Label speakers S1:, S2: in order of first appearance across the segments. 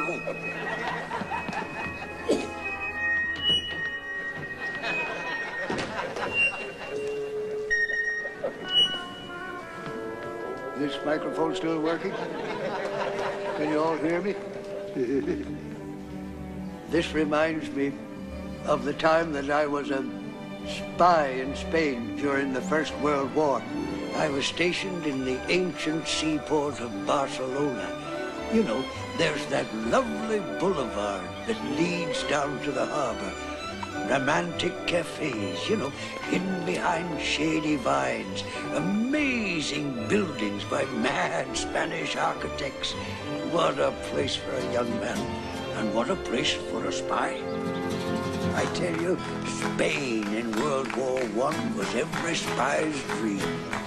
S1: This microphone still working? Can you all hear me? This reminds me of the time that I was a spy in Spain during the First World War. I was stationed in the ancient seaport of Barcelona. You know, there's that lovely boulevard that leads down to the harbor. Romantic cafes, you know, hidden behind shady vines. Amazing buildings by mad Spanish architects. What a place for a young man, and what a place for a spy. I tell you, Spain in World War I was every spy's dream.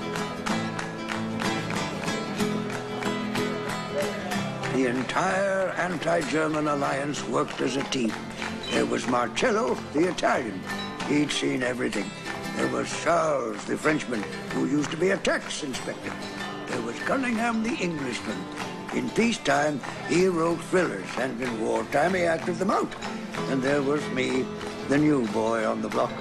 S1: The entire anti-German alliance worked as a team. There was Marcello, the Italian. He'd seen everything. There was Charles, the Frenchman, who used to be a tax inspector. There was Cunningham, the Englishman. In peacetime, he wrote thrillers, and in wartime, he acted them out. And there was me, the new boy on the block.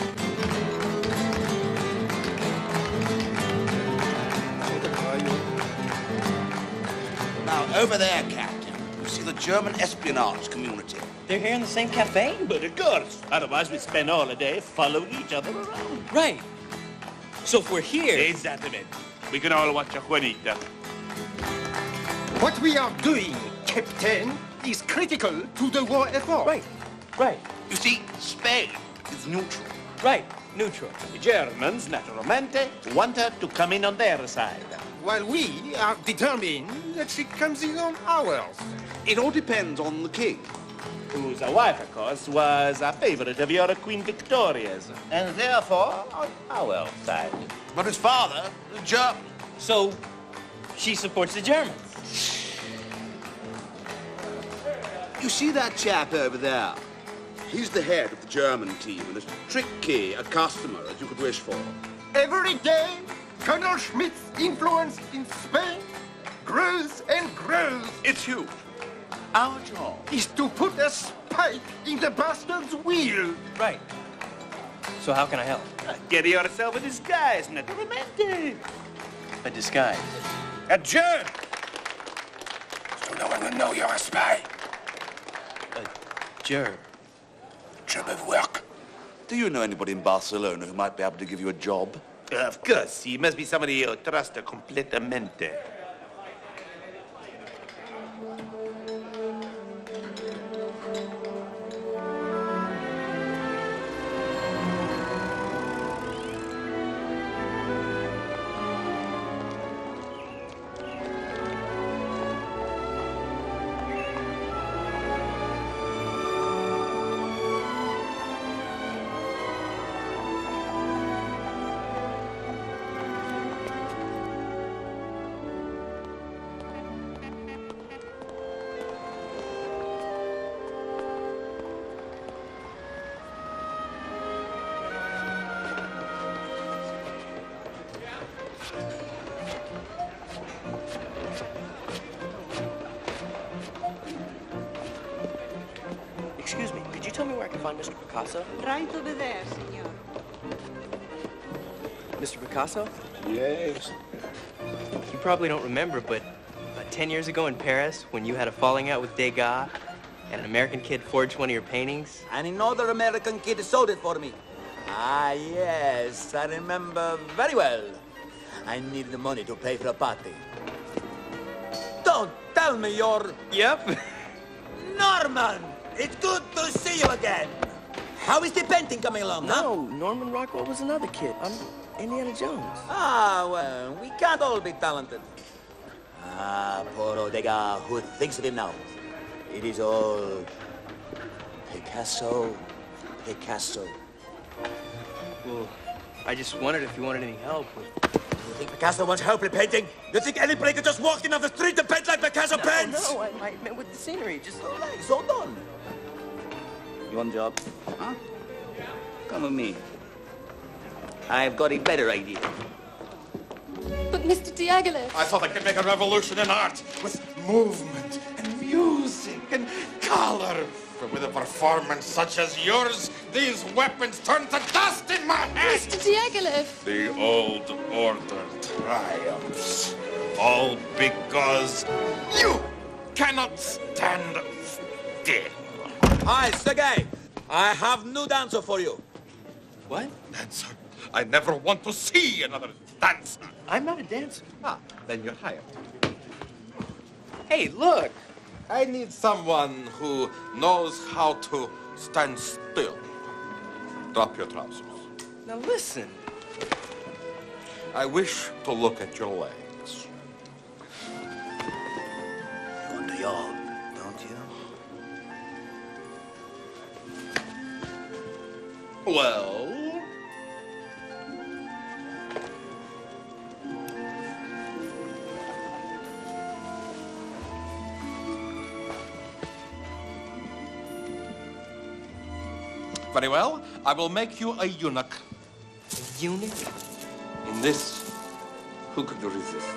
S2: Now, over there, Captain, you see the German espionage community.
S3: They're here in the same cafe?
S4: But of course. Otherwise, we'd spend all the day following each other around.
S3: Right. So if we're here...
S4: Exactly. We can all watch a Juanita.
S5: What we are doing, Captain, is critical to the war effort.
S3: Right. Right.
S2: You see, Spain is neutral.
S3: Right. Neutral.
S4: The Germans, naturalmente, want her to come in on their side.
S5: While we are determined that she comes in on ours.
S2: It all depends on the king.
S4: Whose wife, of course, was a favorite of your Queen Victoria's. And therefore, on our side.
S2: But his father, the German.
S3: So, she supports the Germans.
S2: You see that chap over there? He's the head of the German team and as tricky a customer as you could wish for.
S5: Every day, Colonel Schmidt's influence in Spain grows and grows.
S2: It's huge. Our job
S5: Is to put a spike in the bastard's wheel.
S3: Right. So how can I help?
S4: Get yourself a disguise, naturalmente.
S3: A disguise.
S4: A German.
S2: so no one will know you're a spy.
S3: A germ.
S2: Job of work. Do you know anybody in Barcelona who might be able to give you a job?
S4: Of course, he must be somebody you trust completamente.
S3: Excuse me, could you tell me where I can find Mr. Picasso?
S6: Right over there, senor.
S3: Mr. Picasso?
S1: Yes.
S3: You probably don't remember, but about 10 years ago in Paris, when you had a falling out with Degas, and an American kid forged one of your paintings?
S7: And another American kid sold it for me. Ah, yes, I remember very well. I needed the money to pay for a party. Don't tell me you're...
S3: Yep.
S7: Norman! It's good to see you again. How is the painting coming along, huh?
S3: No, Norman Rockwell was another kid. I'm Indiana Jones.
S7: Ah, well, we can't all be talented. Ah, poor Degas, who thinks of him now? It is all Picasso, Picasso.
S3: Well, I just wondered if you wanted any help with...
S7: You think Picasso wants help with painting? You think anybody could just walk in off the street and paint like Picasso paints?
S3: No, I meant with the scenery, just...
S7: Relax, hold on.
S2: You want a job? Huh? Come with me. I've got a better idea.
S8: But Mr. Diaghilev...
S5: I thought I could make a revolution in art with movement and music and
S6: valor. With a performance such as yours, these weapons turn to dust in my hand.
S8: Mr. Diaghilev.
S6: The old order triumphs. All because you cannot stand still.
S7: Hi, Sergei. I have new dancer for you.
S3: What?
S6: Dancer? I never want to see another dancer.
S3: I'm not a dancer.
S6: Ah, then you're hired.
S3: Hey, look.
S6: I need someone who knows how to stand still. Drop your trousers.
S3: Now listen.
S6: I wish to look at your legs.
S7: You want to yawn, don't you?
S6: Well? Very well. I will make you a eunuch.
S3: A eunuch?
S6: In this, who could resist?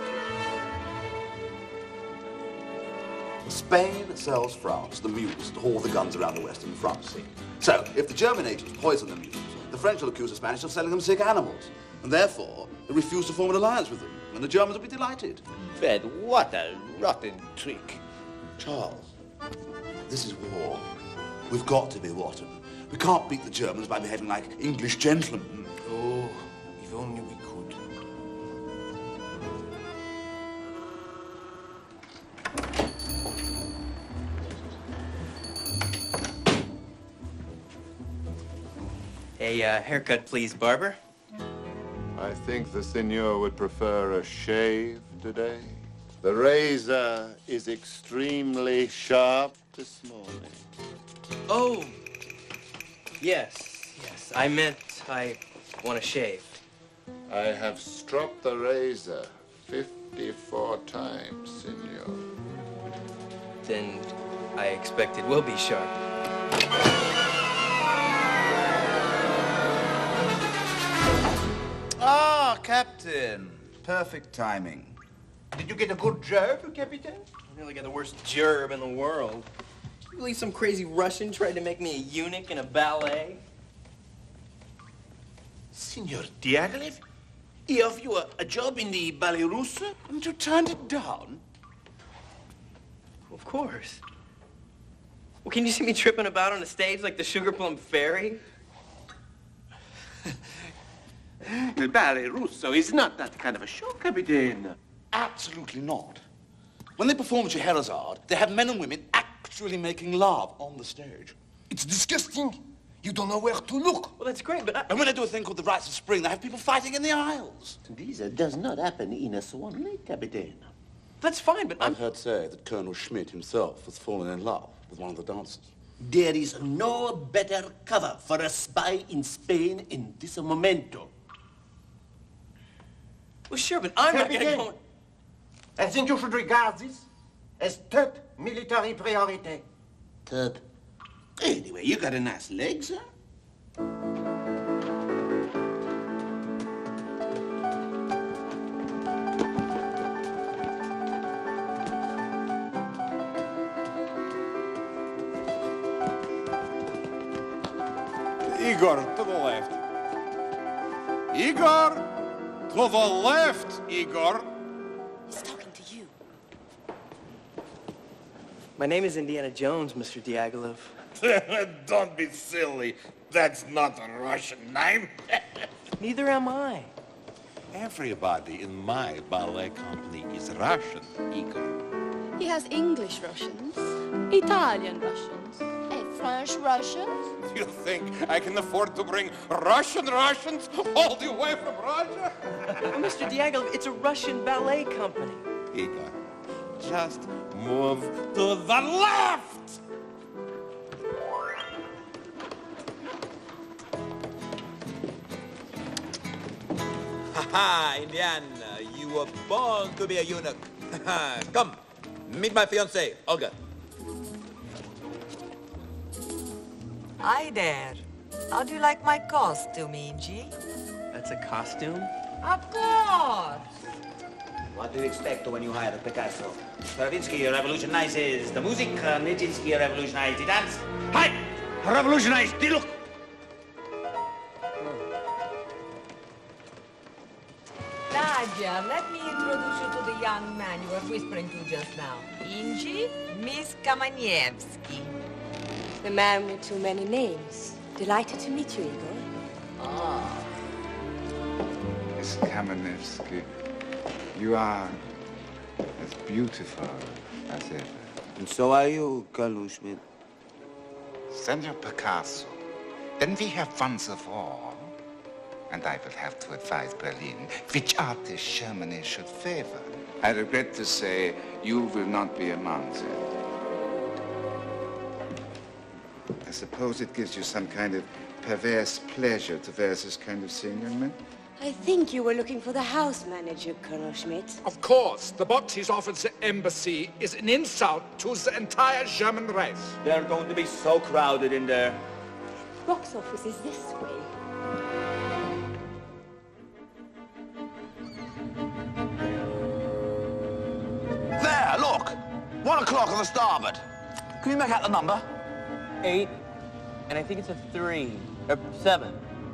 S2: Spain sells France the mules to haul the guns around the western front. So, if the German agents poison the mules, the French will accuse the Spanish of selling them sick animals. And therefore, they refuse to form an alliance with them. And the Germans will be delighted.
S4: But what a rotten trick.
S2: Charles, this is war. We've got to be rotten. We can't beat the Germans by behaving like English gentlemen.
S6: Oh, if only we could.
S3: A haircut, please, barber.
S9: I think the senor would prefer a shave today. The razor is extremely sharp this morning.
S3: Oh, yes. I meant I want to shave.
S9: I have stroked the razor 54 times, senor.
S3: Then I expect it will be sharp.
S2: Ah, Captain. Perfect timing.
S5: Did you get a good job, Captain?
S3: I nearly got the worst gerb in the world. You believe some crazy Russian tried to make me a eunuch in a ballet?
S4: Signor Diaghilev, he offered you a job in the ballet russe, and you turned it down?
S3: Of course. Well, can you see me tripping about on a stage like the Sugar Plum Fairy?
S4: The ballet russo is not that kind of a show, Captain.
S2: Absolutely not. When they perform at Scheherazade, they have men and women actually making love on the stage.
S5: It's disgusting. You don't know where to look.
S3: Well, that's great, but
S2: And when they do a thing called the Rites of Spring, they have people fighting in the aisles.
S4: This does not happen in a swan lake, Captain.
S3: That's fine, but
S2: I've heard say that Colonel Schmidt himself has fallen in love with one of the dancers.
S10: There is no better cover for a spy in Spain in this momento.
S3: Well, sure, but I'm not gonna go...
S5: I think you should regard this as top military priority.
S4: Top. Anyway, you got a nice leg, sir.
S6: Igor, to the left. Igor! To the left, Igor!
S8: He's talking to you.
S3: My name is Indiana Jones, Mr. Diaghilev.
S6: Don't be silly. That's not a Russian name.
S3: Neither am I.
S6: Everybody in my ballet company is Russian, Igor.
S8: He has English Russians, Italian Russians,
S11: And French Russians?
S6: You think I can afford to bring Russians all the way from Russia?
S3: Mr. Diaghilev, it's a Russian ballet company.
S6: Igor, just move to the left!
S7: Ha-ha, Indiana, you were born to be a eunuch. Come, meet my fiancée, Olga.
S12: Hi there. How do you like my costume, Indy?
S3: That's a costume?
S12: Of course.
S7: What do you expect when you hire Picasso? Stravinsky revolutionizes the music, Nijinsky revolutionized the dance. Hi! Revolutionize the look!
S12: Nadia, let me introduce you to the young man you were whispering to just now. Indy, Miss Kamanievsky.
S8: The man with too many names. Delighted to meet you, Igor.
S12: Ah.
S13: Miss Kamenevsky, you are as beautiful as ever.
S7: And so are you, Carlo Schmidt.
S13: Send your Picasso. Then we have once of all. And I will have to advise Berlin which artist Germany should favor. I regret to say you will not be among them. I suppose it gives you some kind of perverse pleasure to wear this kind of thing, young man?
S8: I think you were looking for the house manager, Colonel Schmidt.
S14: Of course. The box he's offered the embassy is an insult to the entire German race.
S7: They're going to be so crowded in there.
S8: Box office is this way.
S2: There, look! 1 o'clock on the starboard. Can you make out the number?
S3: 8, and I think it's a 3, or 7.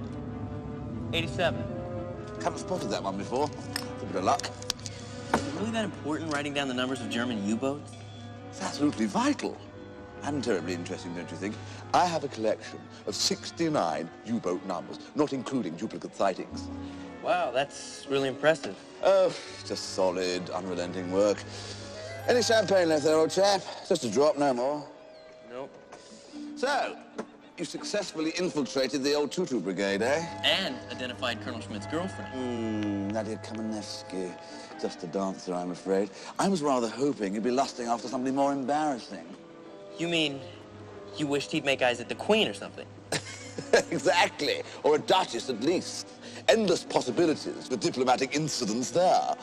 S3: 87.
S2: Haven't spotted that one before. It's a bit of luck.
S3: Is it really that important writing down the numbers of German U-boats?
S2: It's absolutely vital. And terribly interesting, don't you think? I have a collection of 69 U-boat numbers, not including duplicate sightings.
S3: Wow, that's really impressive.
S2: Oh, just solid, unrelenting work. Any champagne left there, old chap? Just a drop, no more.
S3: Nope.
S2: So, you successfully infiltrated the old Tutu Brigade, eh?
S3: And identified Colonel Schmidt's girlfriend.
S2: Nadia Kamenevsky. Just a dancer, I'm afraid. I was rather hoping you'd be lusting after somebody more embarrassing.
S3: You mean you wished he'd make eyes at the Queen or something?
S2: Exactly. Or a duchess, at least. Endless possibilities for diplomatic incidents there.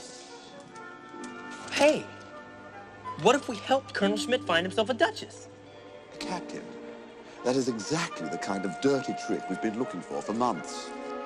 S3: Hey, what if we helped Colonel Schmidt find himself a duchess?
S2: Captain, that is exactly the kind of dirty trick we've been looking for months.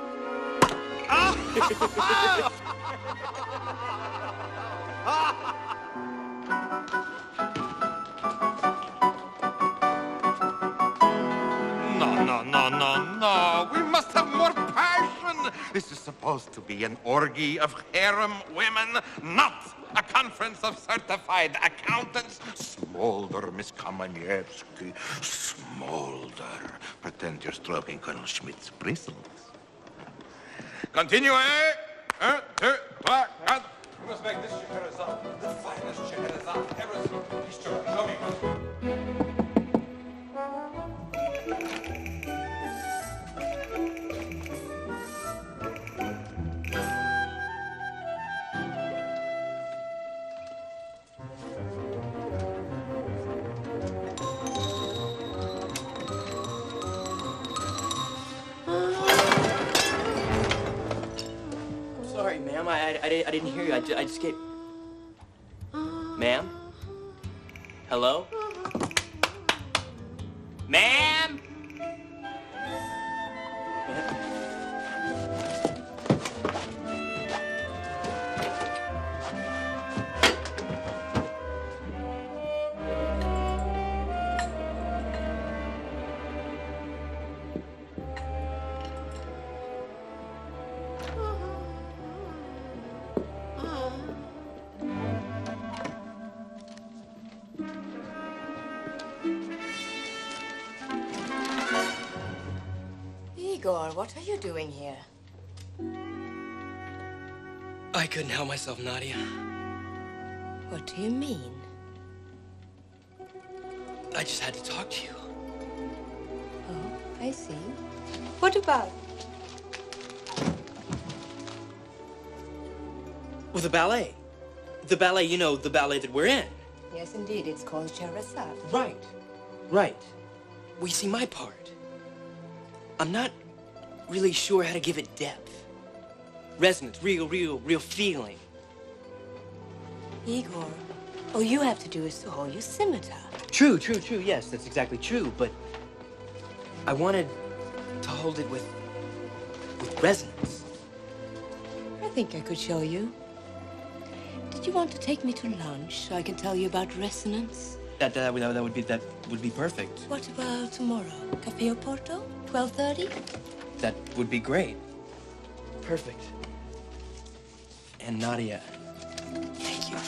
S6: No. We must have more passion. This is supposed to be an orgy of harem women, not a conference of certified accountants. Smolder, Miss Kamanievsky. Smolder. Pretend you're stroking Colonel Schmidt's bristles. Continue, eh? 1, 2, 3, 4. You must make this Scheherazade the finest Scheherazade ever seen in history. Show me.
S3: Sorry, ma'am. I didn't hear you. I just get... Ma'am? Hello? Ma'am?
S8: Igor, what are you doing here?
S3: I couldn't help myself, Nadia.
S8: What do you mean?
S3: I just had to talk to you.
S8: Oh, I see. What about?
S3: Well, the ballet. The ballet, you know, the ballet that we're in.
S8: Yes, indeed. It's called Scheherazade.
S3: Right. We see my part. I'm not really sure how to give it depth. Resonance, real feeling.
S8: Igor, all you have to do is to hold your scimitar.
S3: True. Yes, that's exactly true. But I wanted to hold it with resonance.
S8: I think I could show you. Do you want to take me to lunch so I can tell you about resonance?
S3: That would be perfect.
S8: What about tomorrow? Cafe Oporto, 12:30?
S3: That would be great. Perfect. And Nadia, thank you.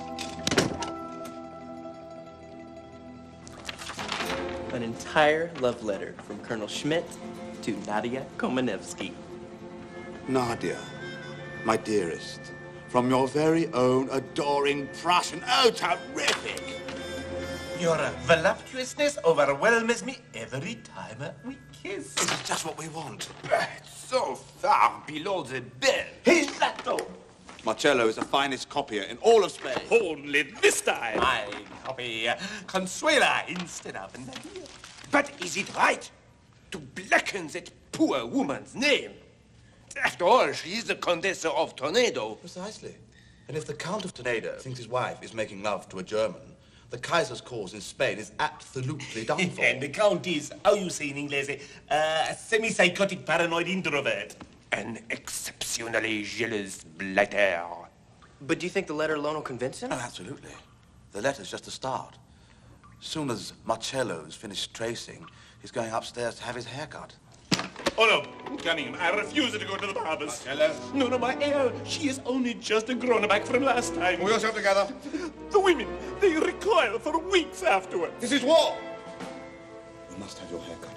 S3: An entire love letter from Colonel Schmidt to Nadia Komanevsky.
S2: Nadia, my dearest, from your very own adoring Prussian. Oh, terrific!
S4: Your voluptuousness overwhelms me every time we kiss.
S2: This is just what we want.
S4: So far below the belt. He's Lato.
S2: Marcello is the finest copier in all of Spain.
S4: Only this time. I copy Consuela instead of Nadia. But is it right to blacken that poor woman's name? After all, she is the Contessa of Tornado.
S2: Precisely. And if the Count of Tornado thinks his wife is making love to a German, the Kaiser's cause in Spain is absolutely done for.
S4: And the Count is, how you say in English, a semi-psychotic paranoid introvert. An exceptionally jealous blighter.
S3: But do you think the letter alone will convince him?
S2: Oh, absolutely. The letter's just a start. Soon as Marcello's finished tracing, he's going upstairs to have his hair cut.
S4: Oh, no, Cunningham, I refuse to go to the barber's. Marcello? No, my heir. She is only just a grown-back from last time.
S6: Pull yourself together.
S4: The women, they recoil for weeks afterward.
S6: This is war.
S2: You must have your hair cut.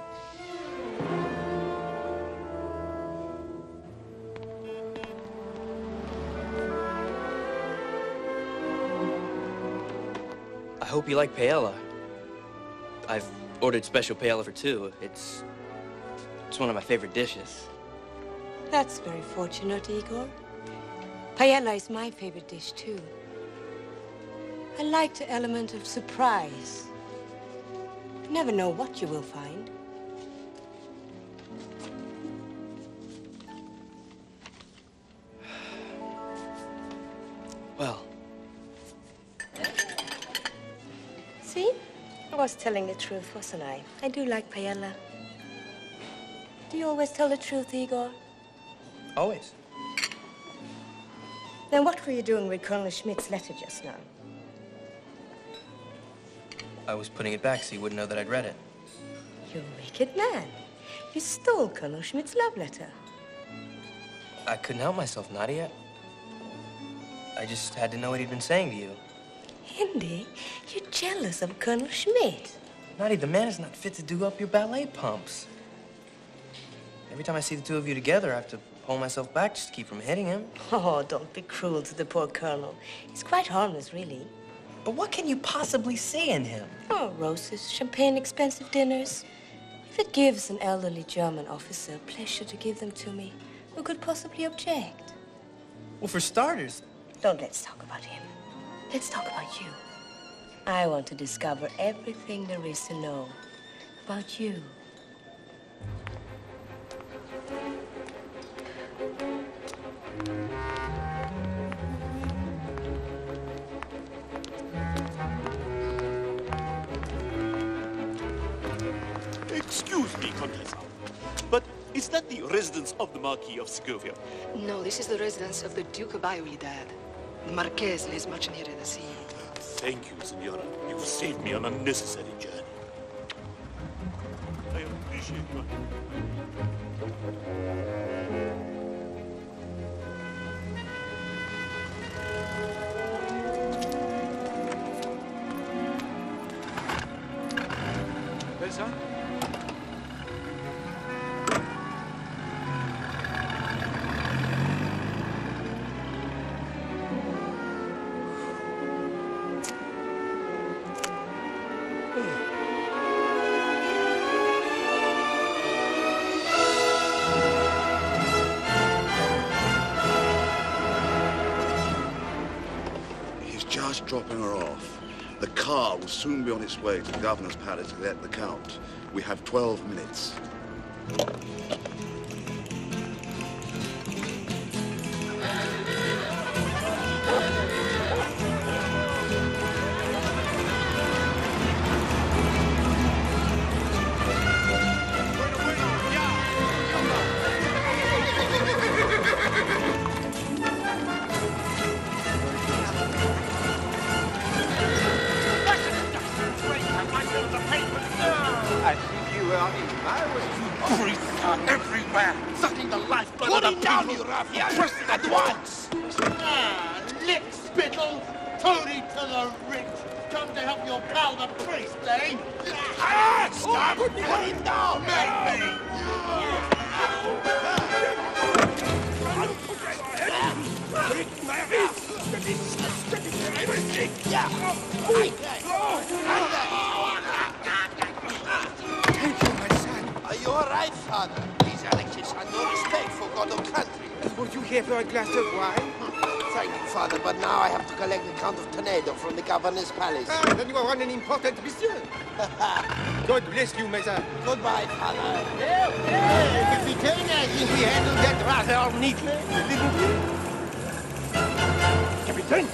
S3: I hope you like paella. I've ordered special paella for two. It's one of my favorite dishes.
S8: That's very fortunate, Igor. Paella is my favorite dish, too. I like the element of surprise. You never know what you will find.
S3: Well.
S8: See? I was telling the truth, wasn't I? I do like paella. Do you always tell the truth, Igor?
S3: Always.
S8: Then what were you doing with Colonel Schmidt's letter just now?
S3: I was putting it back so you wouldn't know that I'd read it.
S8: You wicked man. You stole Colonel Schmidt's love letter.
S3: I couldn't help myself, Nadia. I just had to know what he'd been saying to you.
S8: Indy, you're jealous of Colonel Schmidt.
S3: Nadia, the man is not fit to do up your ballet pumps. Every time I see the two of you together, I have to pull myself back just to keep from hitting him.
S8: Oh, don't be cruel to the poor Colonel. He's quite harmless, really.
S3: But what can you possibly see in him?
S8: Oh, roses, champagne, expensive dinners. If it gives an elderly German officer pleasure to give them to me, who could possibly object?
S3: Well, for starters...
S8: Let's talk about him. Let's talk about you. I want to discover everything there is to know about you.
S15: Excuse me, Contessa, but is that the residence of the Marquis of Segovia?
S16: No, this is the residence of the Duke of Ayoidad. The Marquess lives much nearer the sea.
S15: Thank you, Senora. You've saved me an unnecessary journey. I appreciate you.
S14: Besser?
S2: He's just dropping her off. The car will soon be on its way to the governor's palace to get the Count. We have 12 minutes.
S5: were in my way.
S6: Priests are everywhere, sucking the lifeblood
S10: Put
S6: of
S10: him
S6: the
S10: down,
S6: people.
S10: you ruffian! At once!
S5: Ah, lick spittle, Tony to the rich. Come to help your pal, the priest, eh?
S10: Ah, stop! Put him down!
S1: Are you all right, Father? These Alexis have no respect for God or country.
S4: Would you care for a glass of wine?
S1: Thank you, Father, but now I have to collect the Count of Toledo from the governor's palace.
S4: Ah, then you are on an important mission. God bless you, my son.
S1: Goodbye, Father.
S5: Capitaine, I think we handled that rather neatly, didn't we?
S4: Captain.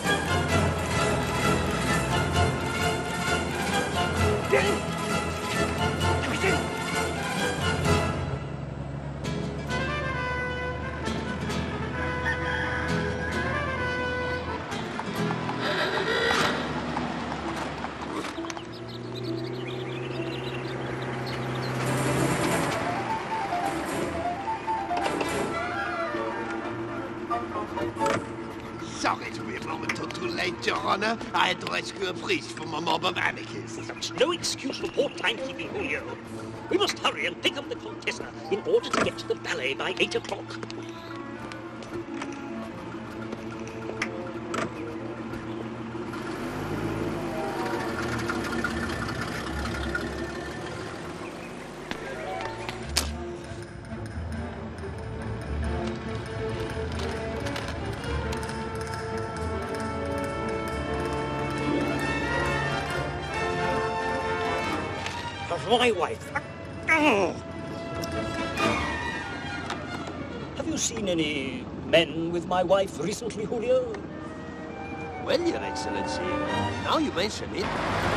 S1: Sorry to be a moment or too late, Your Honor. I had to rescue a priest from a mob of anarchists.
S17: That's no excuse for poor timekeeping, Julio. We must hurry and pick up the Contessa in order to get to the ballet by 8 o'clock. Of my wife. Have you seen any men with my wife recently, Julio?
S1: Well, Your Excellency, now you mention it.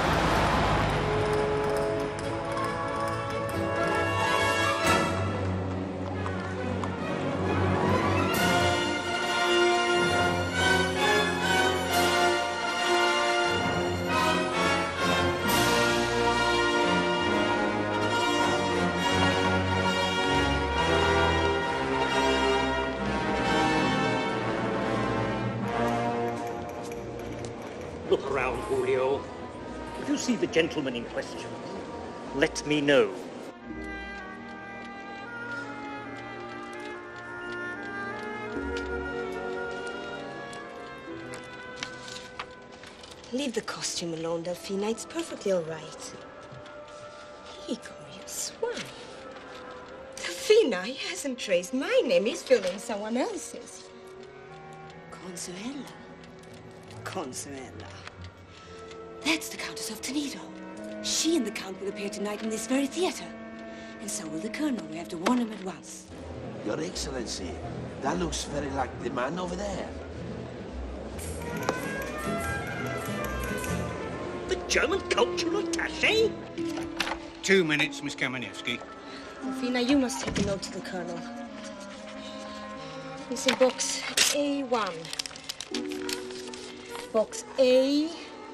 S17: Look around, Julio. If you see the gentleman in question, let me know.
S8: Leave the costume alone, Delphina. It's perfectly all right. Igor, you swine. Delphina, he hasn't traced my name. He's filling someone else's.
S18: Consuela. Consuela. That's the Countess of Toledo. She and the Count will appear tonight in this very theater. And so will the Colonel. We have to warn him at once.
S1: Your Excellency, that looks very like the man over there.
S17: The German cultural attaché?
S19: 2 minutes, Miss Kamenevsky.
S8: Delphina, you must take a note to the Colonel. It's in box A1. Box A1.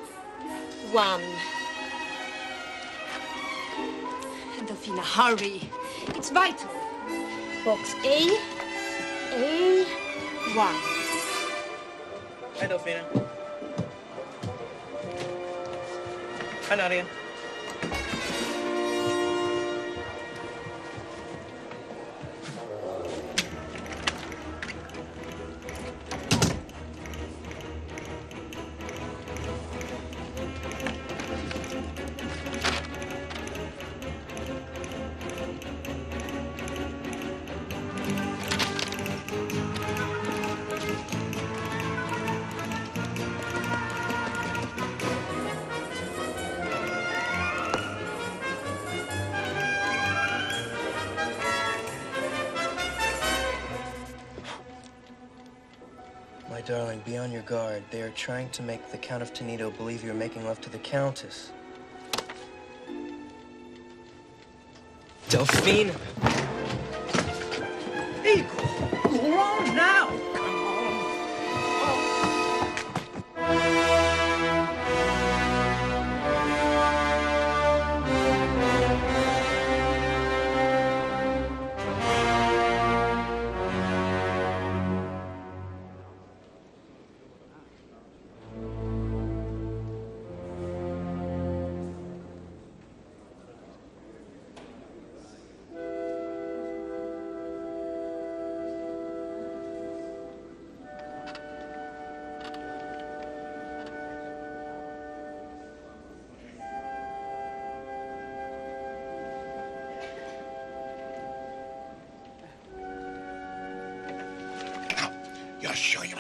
S8: Delphina, hurry. It's vital. Box A1.
S3: Hi, Delphina. Hi, Nadia. My darling, be on your guard. They are trying to make the Count of Toledo believe you're making love to the Countess. Delphine!
S4: Igor, you're on now.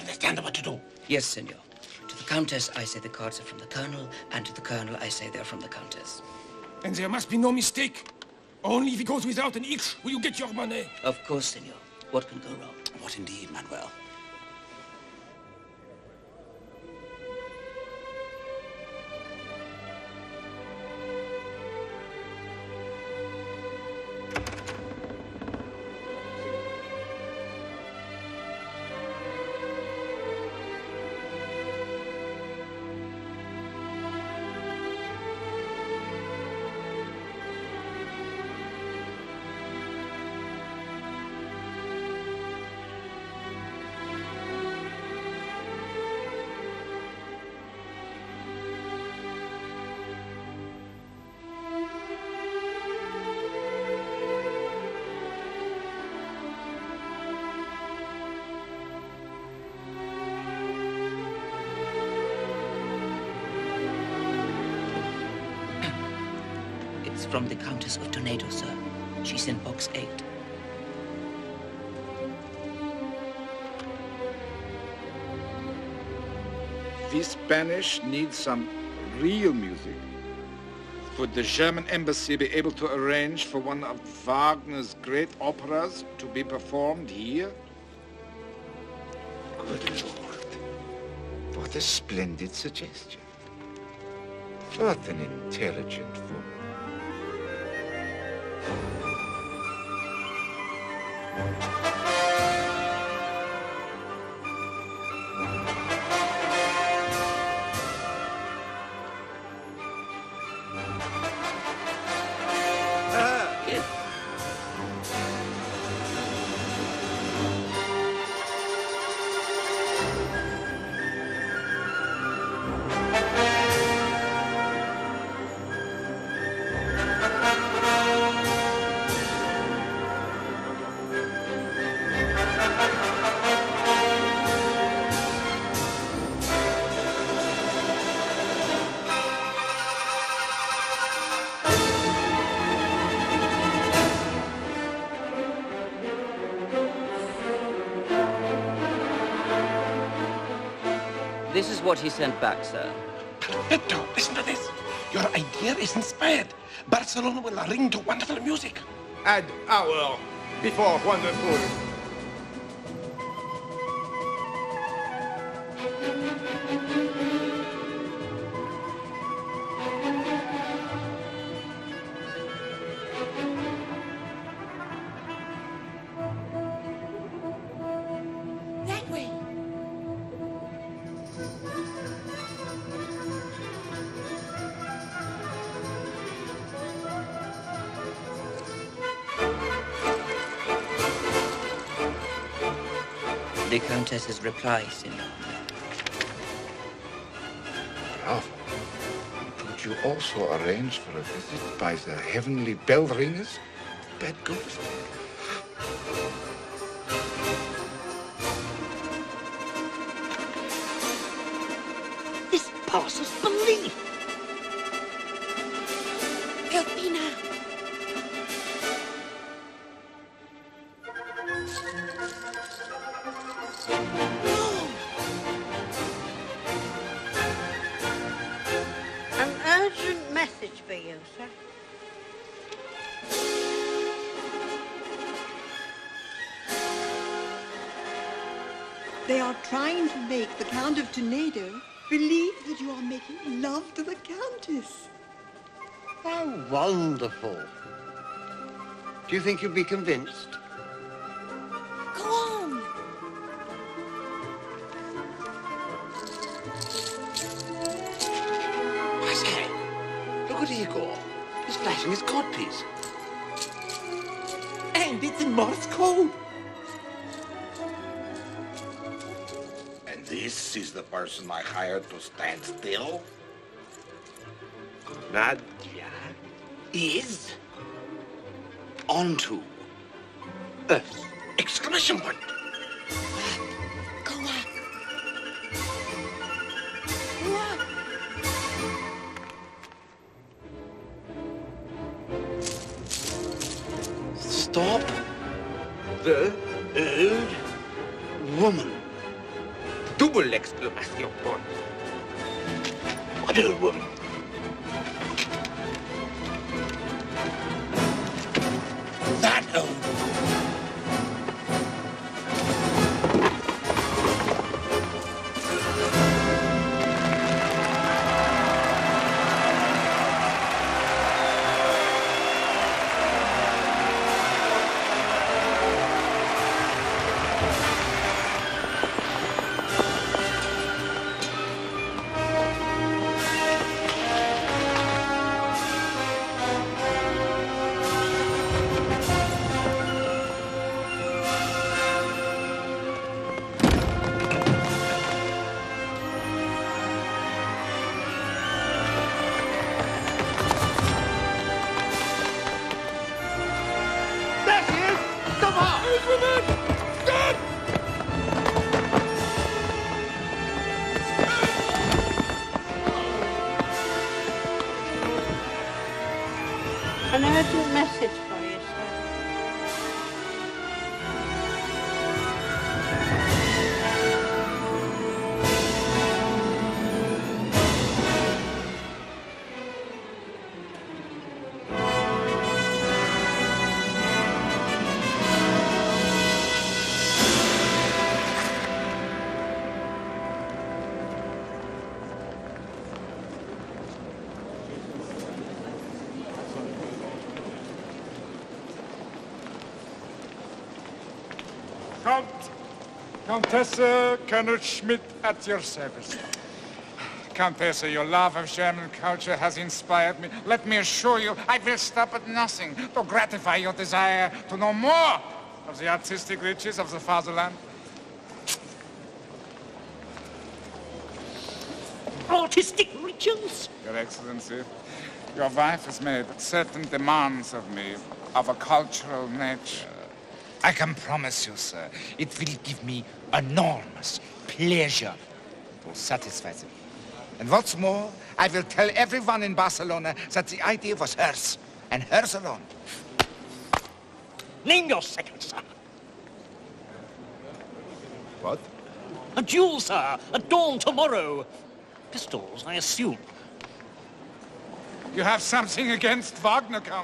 S4: understand what to do.
S20: Yes, senor. To the Countess, I say the cards are from the Colonel, and to the Colonel, I say they're from the Countess.
S14: And there must be no mistake. Only if he goes without an itch will you get your money.
S20: Of course, senor. What can go wrong?
S2: What indeed, Manuel?
S20: It's from the Countess of Tornado, sir. She's in box 8.
S14: The Spanish need some real music. Would the German embassy be able to arrange for one of Wagner's great operas to be performed here?
S13: Good Lord. What a splendid suggestion. What an intelligent woman.
S20: This is what he sent back, sir.
S4: Perfecto. Listen to this. Your idea is inspired. Barcelona will ring to wonderful music.
S14: An hour before wonderful.
S18: That way.
S20: The Countess's reply, senor.
S13: Bravo. Could you also arrange for a visit by the heavenly bell ringers? Bad ghost.
S17: This passes belief.
S18: Help me now.
S21: An urgent message for you, sir.
S22: They are trying to make the Count of Tornado believe that you are making love to the Countess.
S1: How wonderful. Do you think you'll be convinced?
S18: Go on.
S2: I say, look at Igor. He's flashing his codpiece.
S4: And it's in Morse code.
S6: And this is the person I hired to stand still?
S2: Nadia is onto Earth.
S4: Exclamation point.
S18: Go up. Go up.
S2: Stop the old woman.
S4: Double exclamation point. What a woman. That old
S21: An urgent message for you, sir.
S14: Countess Colonel Schmidt at your service. Countess, your love of German culture has inspired me. Let me assure you, I will stop at nothing to gratify your desire to know more of the artistic riches of the fatherland.
S17: Artistic riches?
S14: Your Excellency, your wife has made certain demands of me of a cultural nature. I can promise you, sir, it will give me enormous pleasure to satisfy them. And what's more, I will tell everyone in Barcelona that the idea was hers, and hers alone.
S17: Name your second, sir.
S14: What?
S17: A duel, sir. At dawn tomorrow. Pistols, I assume.
S14: You have something against Wagner, Count?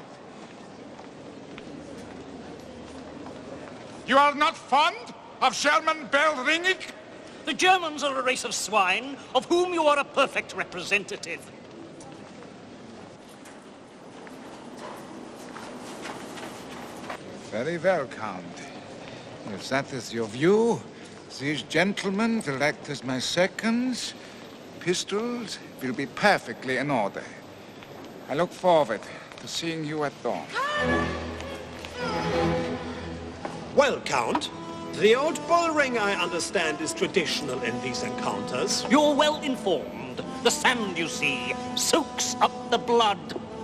S14: You are not fond of German bell ringing?
S17: The Germans are a race of swine, of whom you are a perfect representative.
S14: Very well, Count. If that is your view, these gentlemen will act as my seconds. Pistols will be perfectly in order. I look forward to seeing you at dawn.
S15: Well, Count, the old bull ring, I understand, is traditional in these encounters.
S17: You're well informed. The sand, you see, soaks up the blood.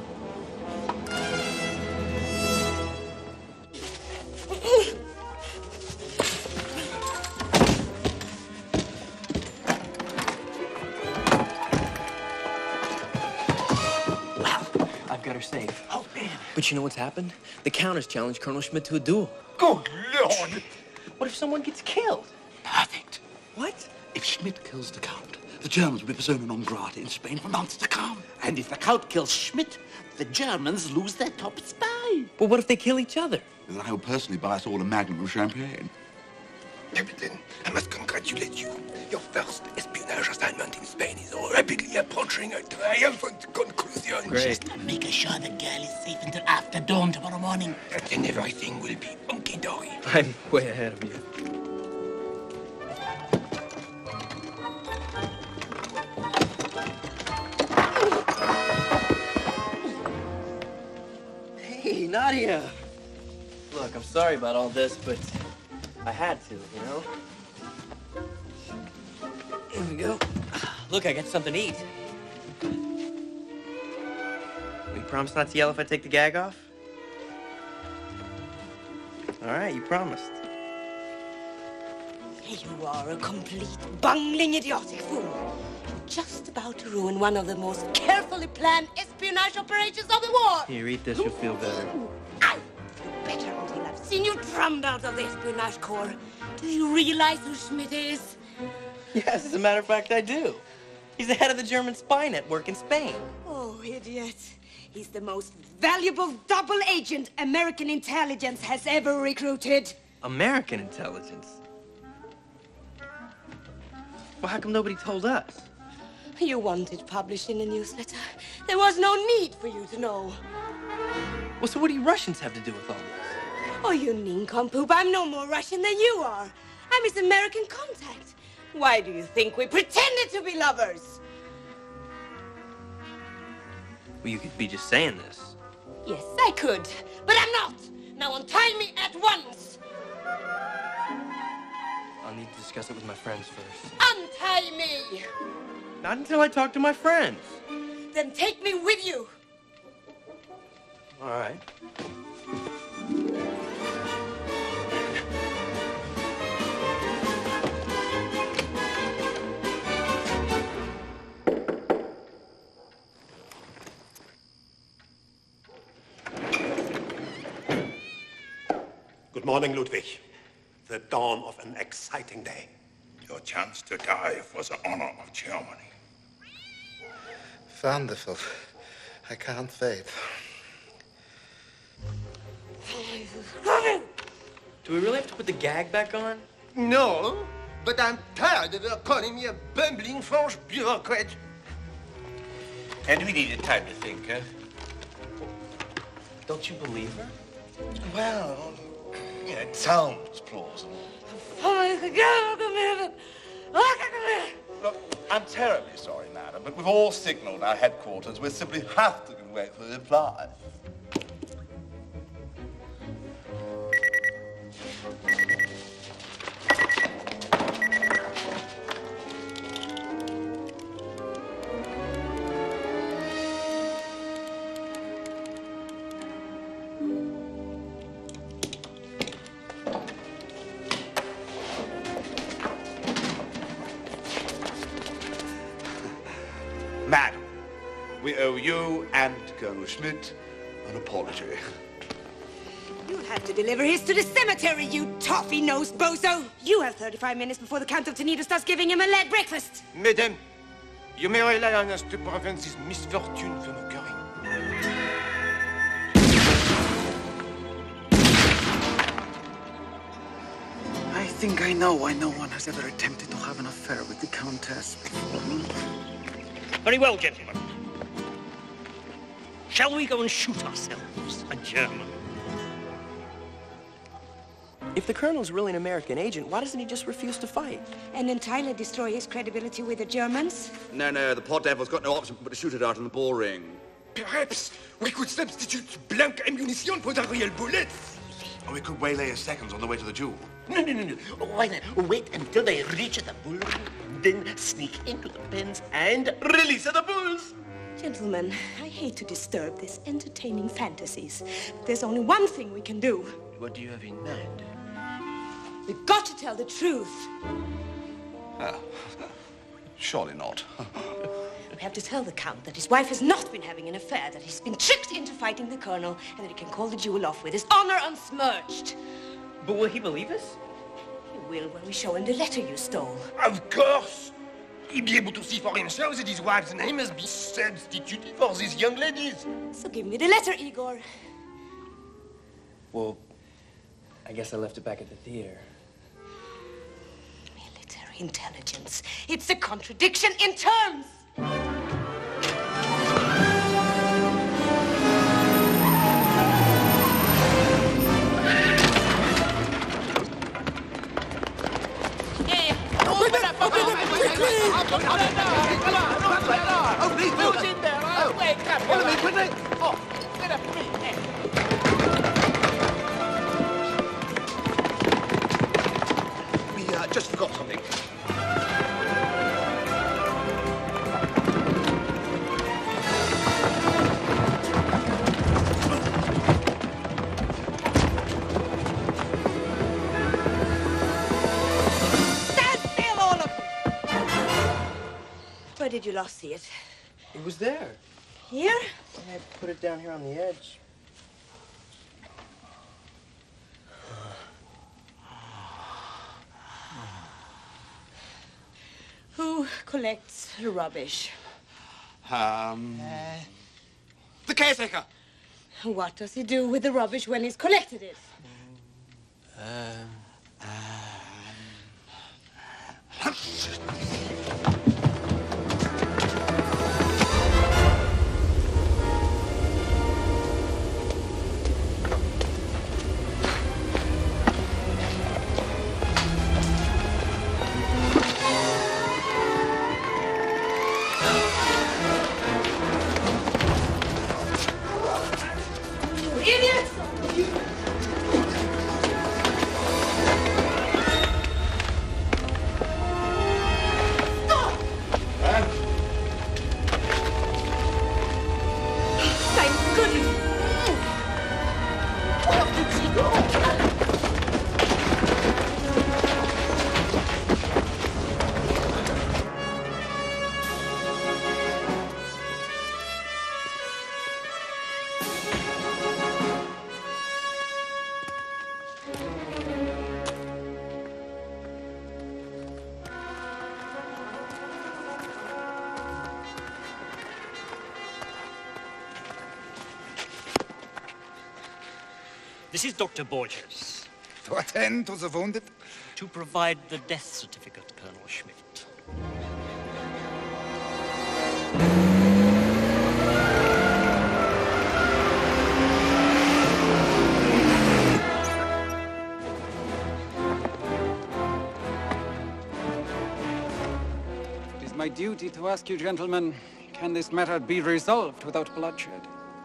S3: I've got her safe.
S15: Oh, man.
S3: But you know what's happened? The Count has challenged Colonel Schmidt to a duel.
S15: Good Lord!
S3: What if someone gets killed?
S2: Perfect.
S3: What?
S2: If Schmidt kills the Count, the Germans will be persona non grata in Spain for months to come.
S10: And if the Count kills Schmidt, the Germans lose their top spy.
S3: But what if they kill each other?
S2: Then I will personally buy us all a magnum of champagne.
S4: Captain, I must congratulate you. Your first espionage assignment in Spain is rapidly approaching a triumphant conclusion.
S3: Great.
S10: Just make sure the girl is safe until after dawn tomorrow morning.
S4: And then everything will be hunky-dory.
S3: I'm way ahead of you. Hey, Nadia. Look, I'm sorry about all this, but I had to, you know? Here we go. Look, I got something to eat. Will you promise not to yell if I take the gag off? All right, you promised.
S8: You are a complete, bungling, idiotic fool. Just about to ruin one of the most carefully planned espionage operations of the war.
S3: Here, eat this, you'll feel better.
S8: Better until I've seen you drummed out of the espionage corps. Do you realize who Schmidt is?
S3: Yes, as a matter of fact, I do. He's the head of the German spy network in Spain.
S8: Oh, idiot. He's the most valuable double agent American intelligence has ever recruited.
S3: American intelligence? Well, how come nobody told us?
S8: You wanted published in a newsletter. There was no need for you to know.
S3: Well, so what do you Russians have to do with all this?
S8: Oh, you nincompoop. I'm no more Russian than you are. I'm his American contact. Why do you think we pretended to be lovers?
S3: Well, you could be just saying this.
S8: Yes, I could, but I'm not. Now untie me at once.
S3: I'll need to discuss it with my friends first.
S8: Untie me.
S3: Not until I talk to my friends.
S8: Then take me with you.
S3: All right.
S15: Good morning, Ludwig. The dawn of an exciting day.
S6: Your chance to die for the honor of Germany.
S13: Wonderful. I can't wait.
S3: Do we really have to put the gag back on?
S5: No, but I'm tired of her calling me a bumbling French bureaucrat.
S6: And we needed time to think, huh?
S3: Don't you believe her?
S2: Well, yeah, it sounds plausible. Look, I'm terribly sorry, madam, but we've all signaled our headquarters. We simply have to wait for the reply. Madam, we owe you and Colonel Schmidt an apology.
S8: You'll have to deliver his to the cemetery, you toffee-nosed bozo. You have 35 minutes before the Count of Toledo starts giving him a late breakfast.
S4: Mesdames, you may rely on us to prevent this misfortune from occurring.
S9: I think I know why no one has ever attempted to have an affair with the Countess.
S17: Very well, gentlemen. Shall we go and shoot ourselves a German?
S3: If the Colonel's really an American agent, why doesn't he just refuse to fight?
S8: And entirely destroy his credibility with the Germans?
S2: No, the poor devil's got no option but to shoot it out in the bull ring.
S4: Perhaps we could substitute blank ammunition for the real bullets.
S2: Or we could waylay his seconds on the way to the duel.
S10: No. Why not wait until they reach the bull ring, then sneak into the pens and release the bulls?
S8: Gentlemen, I hate to disturb these entertaining fantasies, but there's only one thing we can do.
S10: What do you have in mind?
S8: We've got to tell the truth.
S2: Surely not.
S8: We have to tell the Count that his wife has not been having an affair, that he's been tricked into fighting the Colonel, and that he can call the duel off with his honor unsmirched.
S3: But will he believe us?
S8: He will when we show him the letter you stole.
S4: Of course. He'll be able to see for himself that his wife's name has been substituted for these young ladies.
S8: So give me the letter, Igor.
S3: Well, I guess I left it back at the theater.
S8: Military intelligence. It's a contradiction in terms.
S2: Oh, please, move in there. Oh, wait, come. Follow me, quickly. Oh, get up, please. We just forgot something.
S8: Where did you last see it?
S3: It was there.
S8: Here?
S3: I put it down here on the edge.
S8: Who collects the rubbish?
S4: The caretaker.
S8: What does he do with the rubbish when he's collected it?
S17: This is Dr. Borges.
S13: To attend to the wounded?
S17: To provide the death certificate, Colonel Schmidt.
S9: It is my duty to ask you, gentlemen, can this matter be resolved without bloodshed?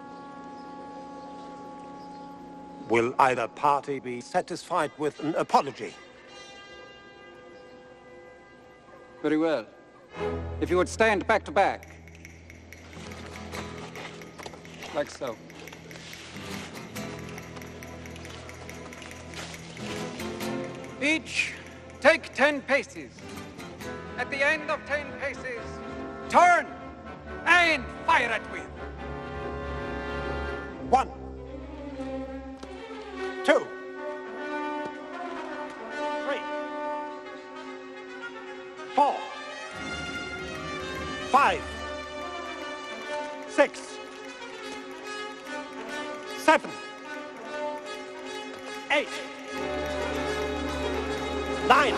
S15: Will either party be satisfied with an apology?
S9: Very well. If you would stand back to back. Like so. Each take 10 paces. At the end of 10 paces, turn and fire at will.
S15: 1, 2, 3, 4, 5, 6, 7, 8, 9,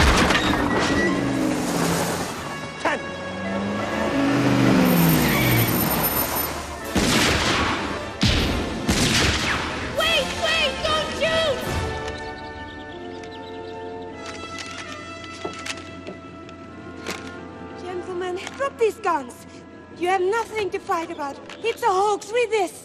S15: 10.
S8: Wait, don't shoot! Gentlemen, drop these guns. You have nothing to fight about. It's a hoax. Read this.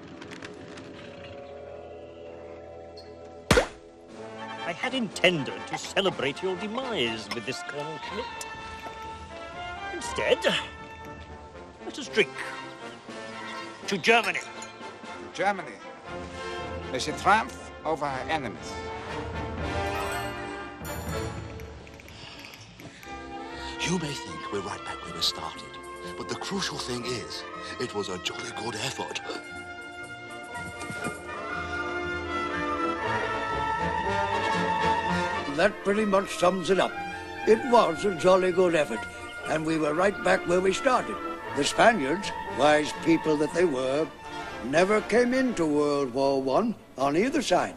S17: I had intended to celebrate your demise with this, Colonel Schmidt. Instead, let us drink to Germany.
S13: Germany. May she triumph over her enemies.
S2: You may think we're right back where we started, but the crucial thing is, it was a jolly good effort.
S1: That pretty much sums it up. It was a jolly good effort, and we were right back where we started. The Spaniards, wise people that they were, never came into World War I on either side.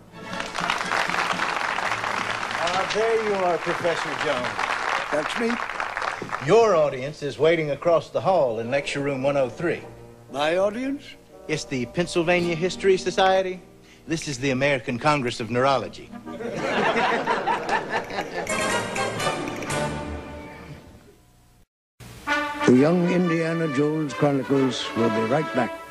S11: There you are, Professor Jones.
S1: That's me.
S11: Your audience is waiting across the hall in lecture room 103.
S1: My audience?
S11: It's the Pennsylvania History Society. This is the American Congress of Neurology.
S1: The Young Indiana Jones Chronicles will be right back.